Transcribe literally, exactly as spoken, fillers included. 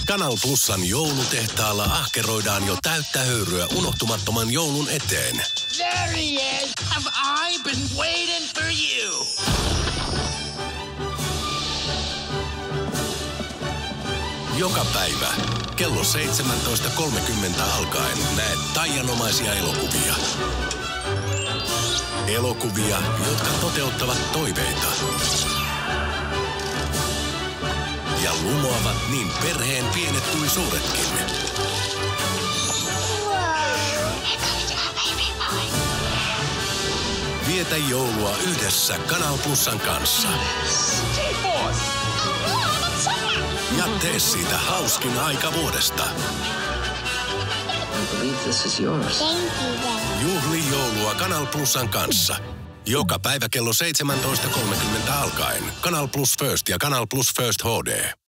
Kanal Plusan joulutehtaalla ahkeroidaan jo täyttä höyryä unohtumattoman joulun eteen. There he is! Have I been waiting for you? Joka päivä kello seitsemäntoista kolmekymmentä alkaen näet taianomaisia elokuvia. Elokuvia, jotka toteuttavat toiveita. Ja lumoavat niin perheen pienet kuin suuretkin. Vietä joulua yhdessä Kanal Plusan kanssa. Ja tee siitä hauskin aika vuodesta. Juhli joulua Kanal Plusan kanssa. Joka päivä kello seitsemäntoista kolmekymmentä alkaen. Kanal Plus First ja Kanal Plus First H D.